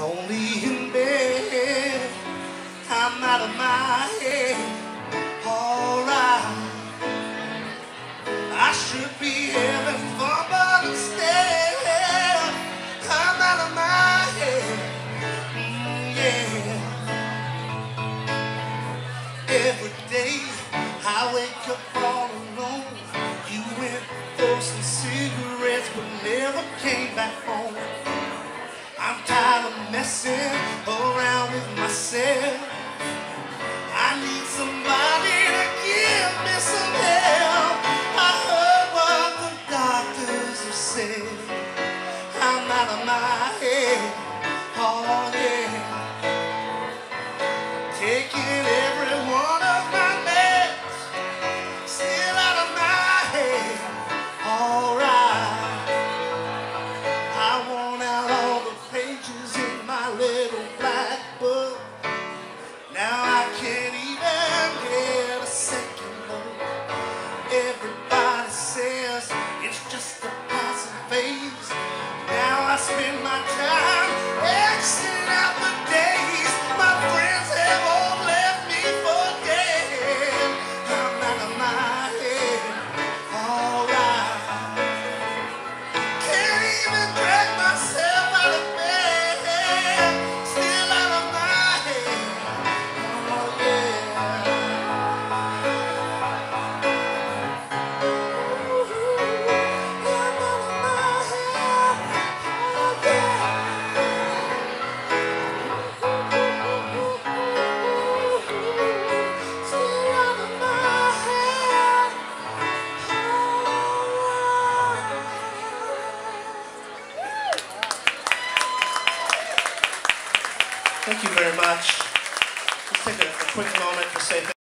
Only in bed, I'm out of my head. Alright, I should be having fun, but instead I'm out of my head. Yeah. Every day I wake up all alone. You went for some cigarettes but never came back home. I'm tired of messing around with myself. I need somebody to give me some help. I heard what the doctors have said. I'm out of my head. Oh yeah. Taking every one of my meds, still out of my head. Alright. I worn out all the pages in my little black book. Now I can't even get a second look. Everybody says it's just a passing phase. Now I spend my time Xing out the days my friends have all left me for dead. I'm out of my head. Alright. Can't even drag myself out of bed. Still out of my head. Oh yeah. Thank you very much. Let's take a quick moment to say thank you.